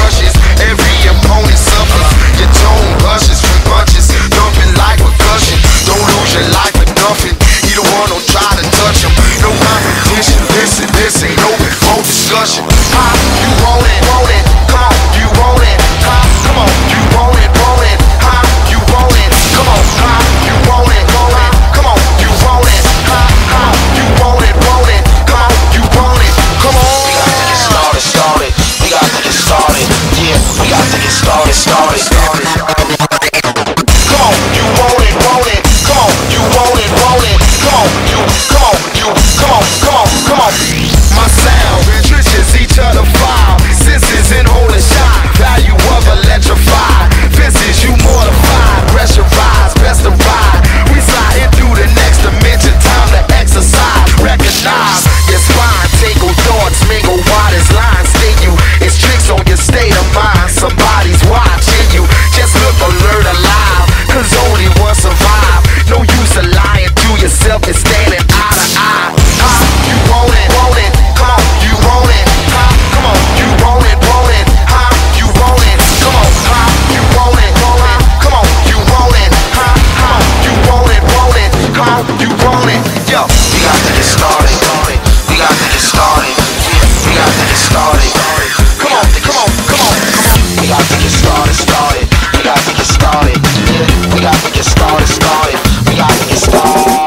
crushes, every opponent suffers. Your tone hushes from punches, dumping like percussion. Don't lose your life for nothing. Either one don't try to touch him. No competition. Listen, this ain't open for discussion. Ha, you want it, want it. Come on, you want it. Ha, come on, you want it, want it. Ha, you want it. Come on, ha, you want it, want it. Come on, you want it. Ha, ha, you want it, want it. Come on, you want it. Come on. We got to get started, started. We got to get started. Yeah, we got to get started, started, started. Come on, you want it, want it. Come on, you want it, want it. Come on, you, come on, you, come on, come on, come on. My sound, trenches each other file. Senses in holding shot. Value of electrified. Fences you mortified. Pressurized, best to ride. We sliding through the next dimension. Time to exercise. Recognize your spine. Tangle thoughts, mingle widest lines. Sting you. It's tricks on your state of mind. Somebody's watching you. Just look alert, alive. Cause only one survive. No use of lying to yourself and standing eye to eye. Ha, you want it, want it. Come on, you want it. Ha, come on, you want it, want it. Ha, you want it. Come on, ha, you want it, want it. Come on, you want it. Ha, come on, you want it, want it. Come on, you want it. Yo, we got to get started. We got to get started. We got to get started. Come on, come on, come on, come on. We got to get started, started. We got to get started. Yeah, we got to get started, started. We got to get started.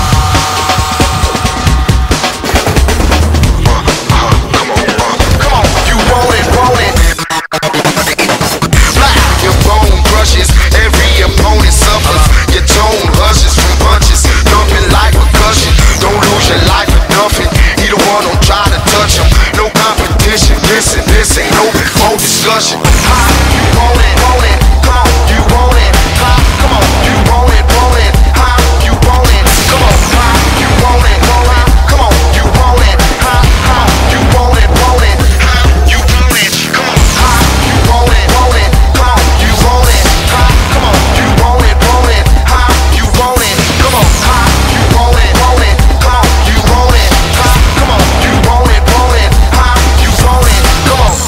Every opponent suffers. Your tone hushes from punches, dumping like percussion. Don't lose your life for nothing. Either one don't try to touch him. No competition. Listen, this ain't open for discussion. Ha, you want it, want it. Come on, you want it. Ha, come on, you want it, want it. Ha, you want it. Come on, ha, you want it, want it. Come on, you want it. Ha, ha, you want it, want it. Ha, you want it. Come on, ha, you want it, want it. Come on, you want it. Ha, come on, you want it, want it. Ha, you want it. Come on, ha, you want it, want it. Come on, you want it. Ha, come on, you want it, want it. Ha, you want it. Come on.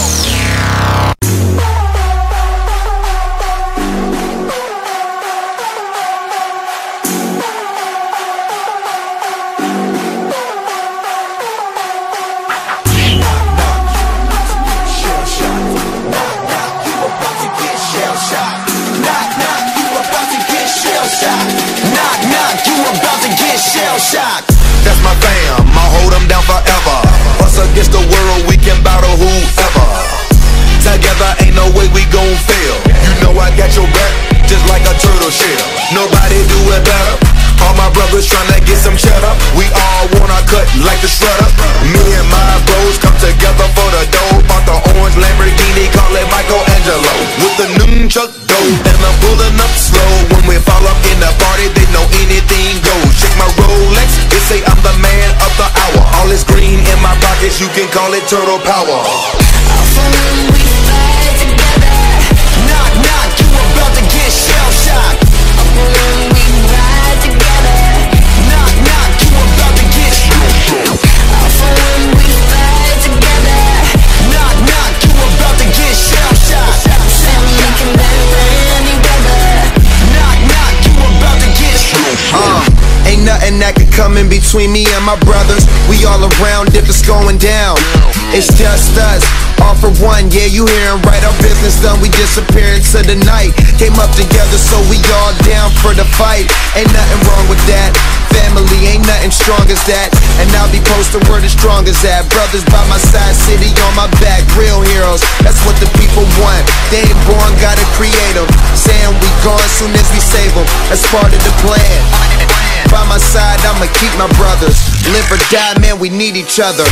That's my fam, I'll hold them down forever. Us against the world, we can battle whoever. Together ain't no way we gon' fail. You know I got your back, just like a turtle shell. Nobody do it better. All my brothers tryna get some cheddar. We all wanna cut like the shredder. Me and my bros come together for the dough. Bought the orange Lamborghini, call it Michelangelo. With the nunchuck dough, and I'm pulling up slow. When we fall up in the party, they know anything goes. Check my Rolex, they say I'm the man of the hour. All this green in my pockets, you can call it turtle power. When we fight together, knock, knock, you about to get shell-shocked. When we ride together, knock, knock, you about to get shell-shocked. When we fight together, knock, knock, you about to get shell-shocked. Sam, we can never any weather. Knock, knock, you about to get shell-shocked. Ain't nothing that could come in between me and my brothers. We all around if it's going down. It's just us, all for one. Yeah, you hearin' right, our business done. We disappear into the night. Came up together, so we all down for the fight. Ain't nothing wrong with that. Family ain't nothing strong as that. And I'll be posting where the strong as that. Brothers by my side, city on my back. Real heroes, that's what the people want. They ain't born, gotta create them. Saying we gone soon as we save them. That's part of the plan. By my side, I'ma keep my brothers. Live or die, man, we need each other.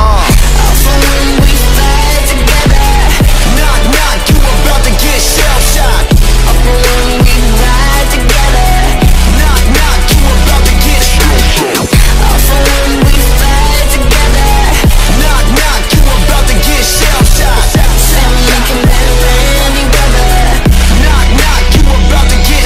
When we fight together, knock, knock, you about to get shell-shocked. When we ride together, knock, knock, you about to get shell-shocked. When we fight together, knock, knock, you about to get shell-shocked. Sam, we can never any weather. Knock, knock, you about to get.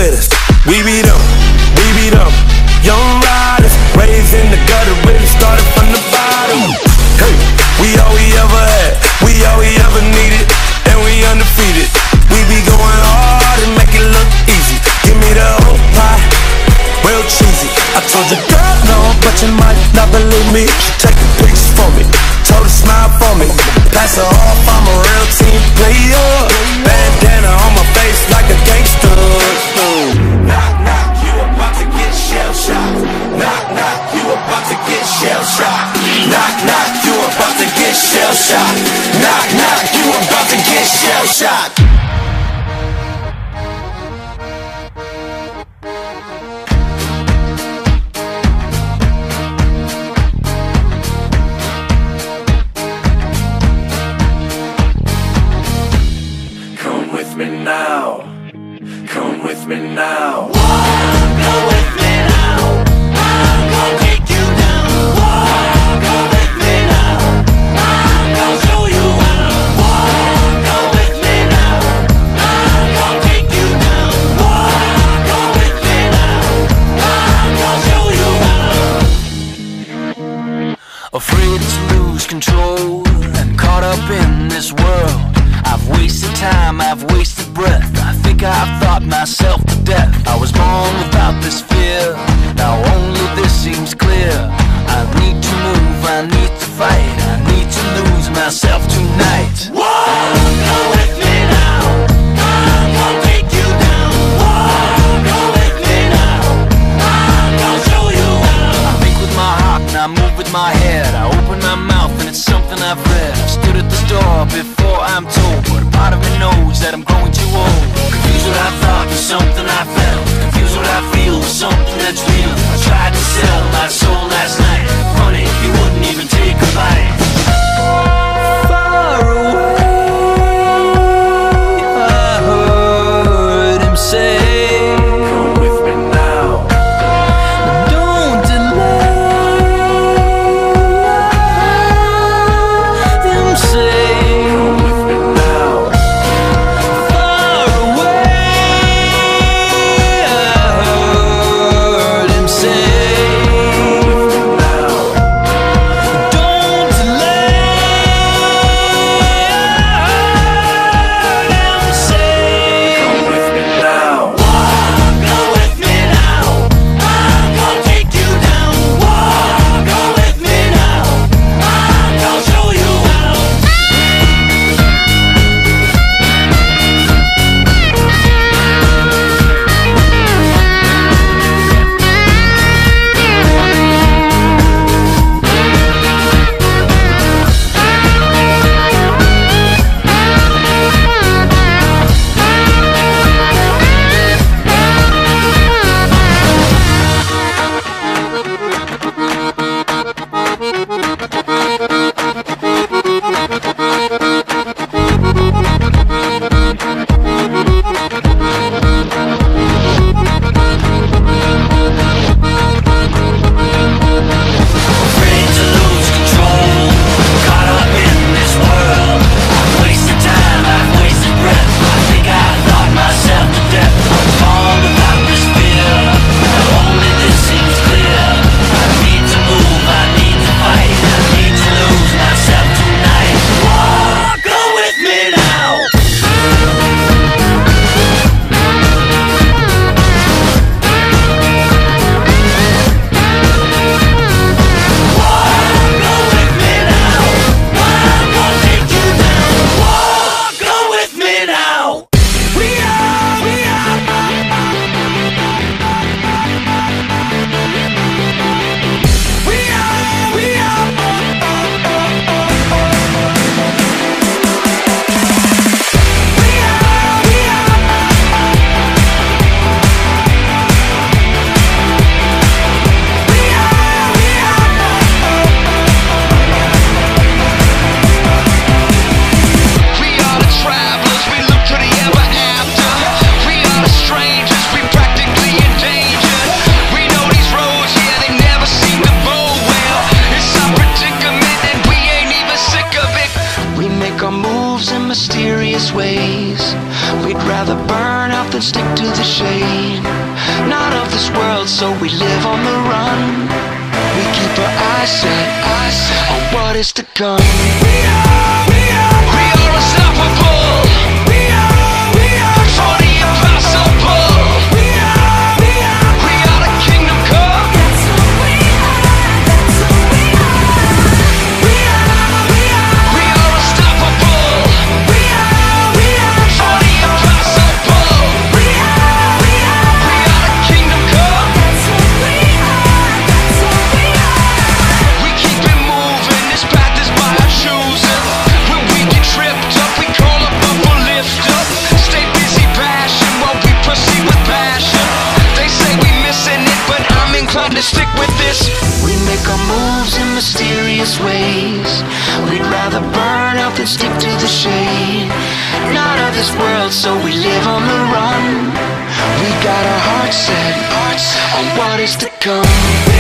with us. We be them, young riders, raised in the gutter, really started from the bottom. Hey, we all we ever had, we all we ever needed, and we undefeated. We be going hard and make it look easy. Give me the whole pie, real cheesy. I told you, girl, no, but you might not believe me. She take a picture for me, told her smile for me. Pass her off, I'm a real team player. Bandana on my face like a gangster. Knock, knock, you about to get shell-shocked. Knock, knock, you about to get shell-shocked. Knock, knock, you about to get shell-shocked. Knock, knock, you about to get shell-shocked. Come with me now. Come with me now. Come with me now. I'm gonna take you down. Come with me now. I'm gonna show you how. Come with me now. I'm gonna take you down. Come with me now. I'm gonna show you how. Afraid to lose control and caught up in this world. I've wasted time, I've wasted breath. I think I've thought myself to death. I was born without this fear, now only this seems clear. I need to move, I need to fight, I need to lose myself tonight. Come with me now. I'm gonna take you down. Come with me now. I'm gonna show you how. I think with my heart and I move with my head. I open my mouth and it's something I've read. I stood at the door before I'm told, but a part of me knows that I'm growing too old. Confused what I thought was something I felt. Confused what I feel was something that's real. I tried to sell my soul last night. Funny, he wouldn't even take a bite. Far away, I heard him say, come with me now. Don't delay. I heard him say, come with me now. Far away, I heard him say, come with me now. Don't delay. make our moves in mysterious ways. We'd rather burn out than stick to the shade. Not of this world, so we live on the run. We keep our eyes set on what is to come. We are unstoppable. We are for the impossible. We are the kingdom come. That's who we are. That's who we are. We are unstoppable. We are for the impossible. We are the kingdom come. That's who we are. That's who we are. We keep it moving. This path is by our choosing. When we get tripped up, we call up and we'll lift up. Stay busy bashing while we proceed with passion. They say we missing it, but I'm inclined to stick with this. We make our moves in mysterious ways. We'd rather burn out than stick to the shade. Not of this world, so we live on the run. We got our hearts set on what is to come.